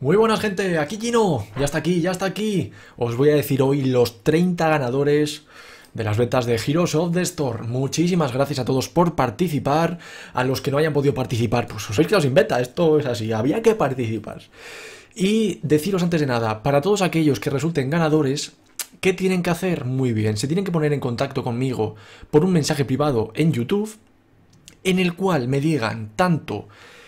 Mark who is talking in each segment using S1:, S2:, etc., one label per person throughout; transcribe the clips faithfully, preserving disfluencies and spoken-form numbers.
S1: Muy buenas gente, aquí Gino, ya está aquí, ya está aquí. Os voy a decir hoy los treinta ganadores de las betas de Heroes of the Storm. Muchísimas gracias a todos por participar. A los que no hayan podido participar, pues os habéis quedado sin beta, esto es así, había que participar. Y deciros antes de nada, para todos aquellos que resulten ganadores, ¿qué tienen que hacer? Muy bien, se tienen que poner en contacto conmigo por un mensaje privado en YouTube, en el cual me digan tanto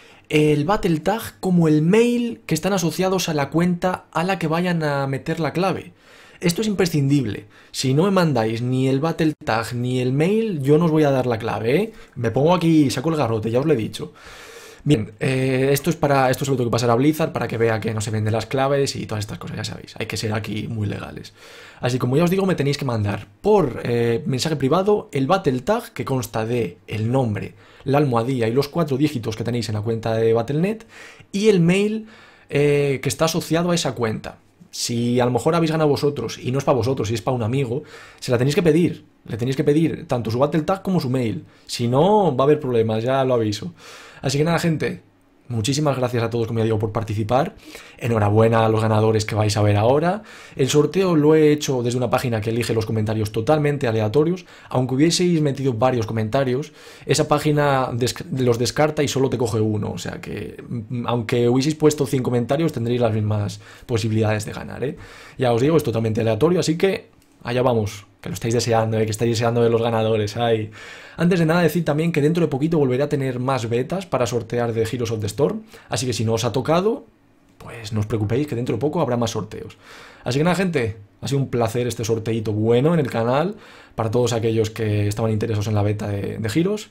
S1: el Battle Tag como el mail que están asociados a la cuenta a la que vayan a meter la clave. Esto es imprescindible. Si no me mandáis ni el Battle Tag ni el mail, yo no os voy a dar la clave, ¿eh? Me pongo aquí, saco el garrote, ya os lo he dicho. Bien, eh, esto es para esto se lo tengo que pasar a Blizzard para que vea que no se venden las claves y todas estas cosas, ya sabéis. Hay que ser aquí muy legales. Así como ya os digo, me tenéis que mandar por eh, mensaje privado el Battle Tag que consta de el nombre, la almohadilla y los cuatro dígitos que tenéis en la cuenta de Battle punto net y el mail eh, que está asociado a esa cuenta. Si a lo mejor habéis ganado vosotros y no es para vosotros, si es para un amigo, se la tenéis que pedir. Le tenéis que pedir tanto su Battle Tag como su mail. Si no, va a haber problemas, ya lo aviso. Así que nada, gente, muchísimas gracias a todos, como ya digo, por participar. Enhorabuena a los ganadores que vais a ver ahora. El sorteo lo he hecho desde una página que elige los comentarios totalmente aleatorios. Aunque hubieseis metido varios comentarios, esa página los descarta y solo te coge uno. O sea que, aunque hubieseis puesto cien comentarios, tendréis las mismas posibilidades de ganar, ¿eh? Ya os digo, es totalmente aleatorio, así que allá vamos, que lo estáis deseando, ¿eh? Que estáis deseando de los ganadores. Ay. Antes de nada, decir también que dentro de poquito volveré a tener más betas para sortear de Heroes of the Storm. Así que si no os ha tocado, pues no os preocupéis, que dentro de poco habrá más sorteos. Así que nada, gente, ha sido un placer este sorteito bueno en el canal para todos aquellos que estaban interesados en la beta de, de Heroes.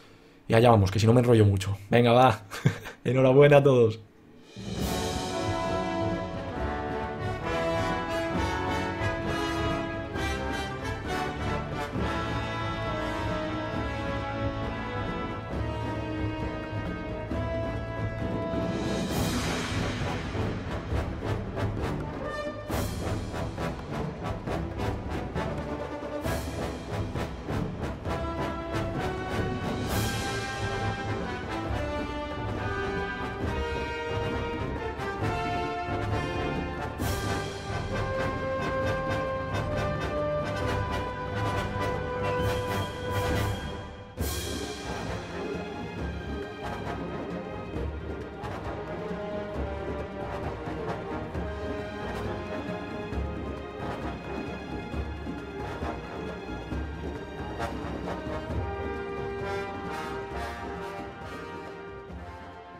S1: Y allá vamos, que si no me enrollo mucho. Venga, va. Enhorabuena a todos.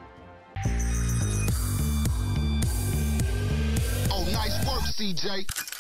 S2: Nice work, C J.